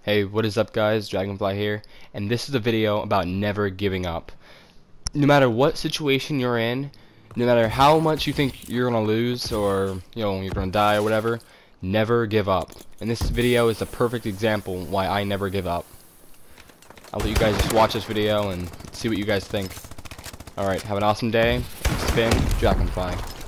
Hey, what is up guys? Dragonfly here, and this is a video about never giving up. No matter what situation you're in, no matter how much you think you're gonna lose or you're gonna die or whatever, never give up. And this video is the perfect example why I never give up. I'll let you guys just watch this video and see what you guys think. Alright, have an awesome day. Spin Dragonfly.